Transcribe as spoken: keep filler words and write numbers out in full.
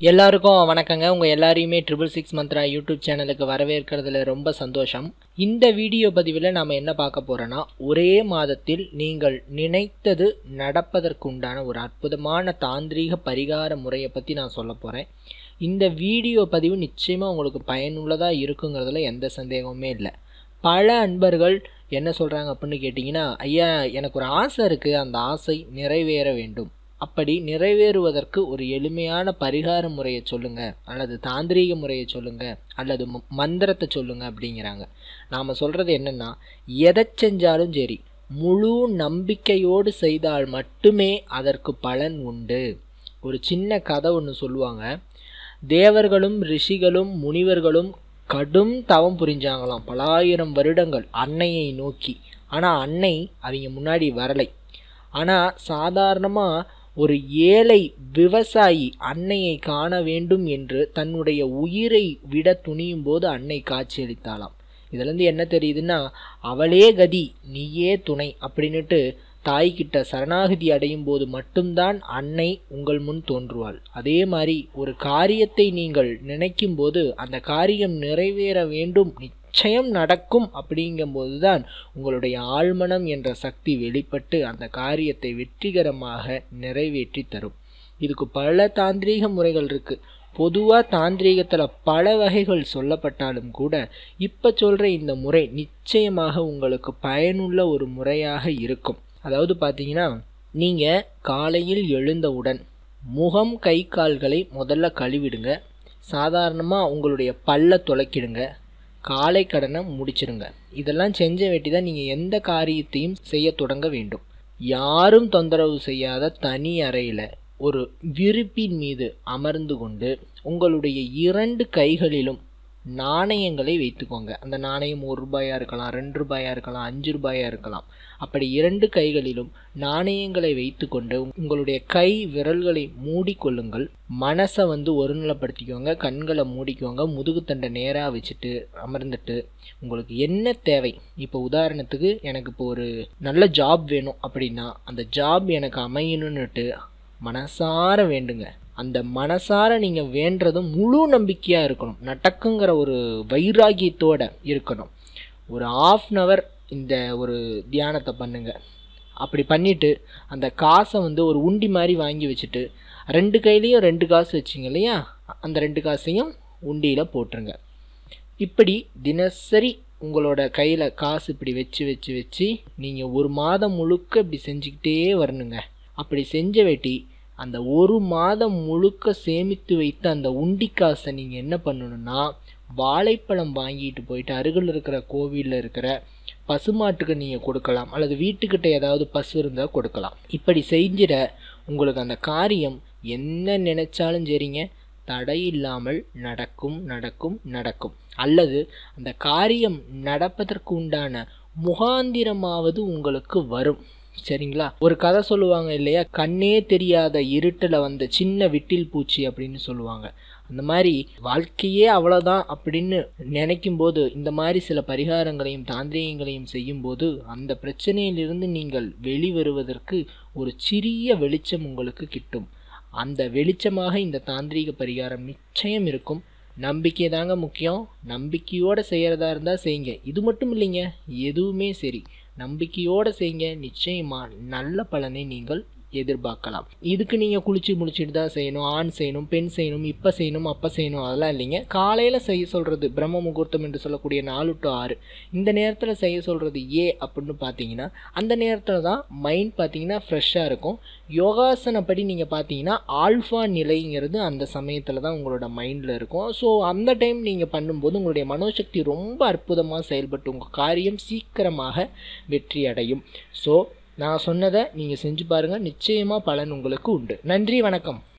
எல்லாருக்கும் வணக்கங்க. உங்க எல்லாரையுமே ட்ரிபிள் சிக்ஸ் மந்த்ரா யூடியூப் சேனலுக்கு வரவேற்கிறதுல ரொம்ப சந்தோஷம். இந்த வீடியோ பதிவில் நாம் என்ன பார்க்க போறோன்னா, ஒரே மாதத்தில் நீங்கள் நினைத்தது நடப்பதற்கு உண்டான ஒரு அற்புதமான தாந்திரீக பரிகார முறையை பற்றி நான் சொல்ல போகிறேன். இந்த வீடியோ பதிவு நிச்சயமாக உங்களுக்கு பயனுள்ளதாக இருக்குங்கிறதுல எந்த சந்தேகமுமே இல்லை. பல அன்பர்கள் என்ன சொல்கிறாங்க அப்படின்னு கேட்டிங்கன்னா, ஐயா எனக்கு ஒரு ஆசை இருக்குது, அந்த ஆசை நிறைவேற வேண்டும், அப்படி நிறைவேறுவதற்கு ஒரு எளிமையான பரிகார முறையை சொல்லுங்கள், அல்லது தாந்திரீக முறையை சொல்லுங்கள், அல்லது மந்திரத்தை சொல்லுங்கள் அப்படிங்கிறாங்க. நாம் சொல்கிறது என்னென்னா, எதை செஞ்சாலும் சரி முழு நம்பிக்கையோடு செய்தால் மட்டுமே அதற்கு பலன் உண்டு. ஒரு சின்ன கதை ஒன்று சொல்லுவாங்க. தேவர்களும் ரிஷிகளும் முனிவர்களும் கடும் தவம் புரிஞ்சாங்களாம் பல ஆயிரம் வருடங்கள் அன்னையை நோக்கி. ஆனால் அன்னை அவங்க முன்னாடி வரலை. ஆனால் சாதாரணமாக ஒரு ஏழை விவசாயி அன்னையை காண வேண்டும் என்று தன்னுடைய உயிரை விட துணியும் போது அன்னை காட்சியளித்தாளாம். இதுலேருந்து என்ன தெரியுதுன்னா, அவளே கதி நீயே துணை அப்படின்னுட்டு தாய்கிட்ட சரணாகதி அடையும் போது மட்டும்தான் அன்னை உங்கள் முன் தோன்றுவாள். அதே மாதிரி ஒரு காரியத்தை நீங்கள் நினைக்கும் போது அந்த காரியம் நிறைவேற வேண்டும், நிச்சயம் நடக்கும் அப்படிங்கும்போது தான் உங்களுடைய ஆழ்மனம் என்ற சக்தி வெளிப்பட்டு அந்த காரியத்தை வெற்றிகரமாக நிறைவேற்றி தரும். இதுக்கு பல தாந்திரீக முறைகள் இருக்குது. பொதுவாக தாந்திரீகத்தில் பல வகைகள் சொல்லப்பட்டாலும் கூட இப்போ சொல்கிற இந்த முறை நிச்சயமாக உங்களுக்கு பயனுள்ள ஒரு முறையாக இருக்கும். அதாவது பார்த்தீங்கன்னா, நீங்கள் காலையில் எழுந்தவுடன் முகம் கை கால்களை முதல்ல கழுவிடுங்க. சாதாரணமாக உங்களுடைய பல்லை துளைக்கிடுங்க. காலை கடனை முடிச்சிடுங்க. இதெல்லாம் செஞ்ச வேட்டி தான் நீங்கள் எந்த காரியத்தையும் செய்ய தொடங்க வேண்டும். யாரும் தொந்தரவு செய்யாத தனி அறையில் ஒரு விரிப்பின் மீது அமர்ந்து கொண்டு உங்களுடைய இரண்டு கைகளிலும் நாணயங்களை வைத்துக்கோங்க. அந்த நாணயம் ஒரு ரூபாயாக இருக்கலாம், ரெண்டு ரூபாயாக இருக்கலாம், அஞ்சு ரூபாயாக இருக்கலாம். அப்படி இரண்டு கைகளிலும் நாணயங்களை வைத்து கொண்டு உங்களுடைய கை விரல்களை மூடிக்கொள்ளுங்கள். மனசை வந்து ஒருநிலைப்படுத்திக்கோங்க. கண்களை மூடிக்கோங்க. முதுகுத்தண்டை நேராக வச்சுட்டு அமர்ந்துட்டு உங்களுக்கு என்ன தேவை, இப்போ உதாரணத்துக்கு எனக்கு இப்போ ஒரு நல்ல ஜாப் வேணும் அப்படின்னா அந்த ஜாப் எனக்கு அமையணுன்னுட்டு மனசார வேண்டுங்க. அந்த மனசார நீங்கள் வேண்டதும் முழு நம்பிக்கையாக இருக்கணும். நடக்குங்கிற ஒரு வைராகியத்தோடு இருக்கணும். ஒரு ஆஃப் அன் ஹவர் இந்த ஒரு தியானத்தை பண்ணுங்கள். அப்படி பண்ணிவிட்டு அந்த காசை வந்து ஒரு உண்டி மாதிரி வாங்கி வச்சுட்டு ரெண்டு கையிலையும் ரெண்டு காசு வச்சிங்க இல்லையா, அந்த ரெண்டு காசையும் உண்டியில் போட்டுருங்க. இப்படி தினசரி உங்களோட கையில் காசு இப்படி வச்சு வச்சு வச்சு நீங்கள் ஒரு மாதம் முழுக்க இப்படி செஞ்சுக்கிட்டே வரணுங்க. அப்படி செஞ்ச வேட்டி அந்த ஒரு மாதம் முழுக்க சேமித்து வைத்த அந்த உண்டி காசை நீங்கள் என்ன பண்ணணுன்னா, வாழைப்பழம் வாங்கிட்டு போயிட்டு அருகில் இருக்கிற கோவிலில் இருக்கிற பசுமாட்டுக்கு நீங்கள் கொடுக்கலாம், அல்லது வீட்டுக்கிட்ட ஏதாவது பசு இருந்தால் கொடுக்கலாம். இப்படி செஞ்சிட உங்களுக்கு அந்த காரியம் என்ன நினைச்சாலும் சரிங்க, தடை இல்லாமல் நடக்கும் நடக்கும் நடக்கும். அல்லது அந்த காரியம் நடப்பதற்கு உண்டான முகாந்திரமாவது உங்களுக்கு வரும். சரிங்களா? ஒரு கதை சொல்லுவாங்க இல்லையா, கண்ணே தெரியாத இருட்டில் வந்த சின்ன விட்டில் பூச்சி அப்படின்னு சொல்லுவாங்க. அந்த மாதிரி வாழ்க்கையே அவ்வளோதான் அப்படின்னு நினைக்கும் போது இந்த மாதிரி சில பரிகாரங்களையும் தாந்திரிகங்களையும் செய்யும்போது அந்த பிரச்சனையிலிருந்து நீங்கள் வெளிவருவதற்கு ஒரு சிறிய வெளிச்சம் உங்களுக்கு கிட்டும். அந்த வெளிச்சமாக இந்த தாந்திரீக பரிகாரம் நிச்சயம் இருக்கும். நம்பிக்கை தாங்க முக்கியம். நம்பிக்கையோடு செய்கிறதா இருந்தால் செய்யுங்க. இது மட்டும் இல்லைங்க, எதுவுமே சரி நம்பிக்கையோடு செய்யுங்க. நிச்சயமாக நல்ல பலனை நீங்கள் எதிர்பார்க்கலாம். இதுக்கு நீங்கள் குளிச்சு முடிச்சுட்டு தான் செய்யணும், ஆண் செய்யணும், பெண் செய்யணும், இப்போ செய்யணும், அப்போ செய்யணும், அதெல்லாம் இல்லைங்க. காலையில் செய்ய சொல்கிறது பிரம்ம முகூர்த்தம் என்று சொல்லக்கூடிய நாலு டு ஆறு இந்த நேரத்தில் செய்ய சொல்கிறது ஏ அப்படின்னு பார்த்தீங்கன்னா, அந்த நேரத்தில் தான் மைண்ட் பார்த்தீங்கன்னா ஃப்ரெஷ்ஷாக இருக்கும். யோகாசனப்படி நீங்கள் பார்த்தீங்கன்னா ஆல்ஃபா நிலைங்கிறது அந்த சமயத்தில் தான் உங்களோட மைண்டில் இருக்கும். ஸோ அந்த டைம் நீங்கள் பண்ணும்போது உங்களுடைய மனோசக்தி ரொம்ப அற்புதமாக செயல்பட்டு உங்கள் காரியம் சீக்கிரமாக வெற்றி அடையும். ஸோ நான் சொன்னதை நீங்கள் செஞ்சு பாருங்கள். நிச்சயமாக பலன் உங்களுக்கு உண்டு. நன்றி, வணக்கம்.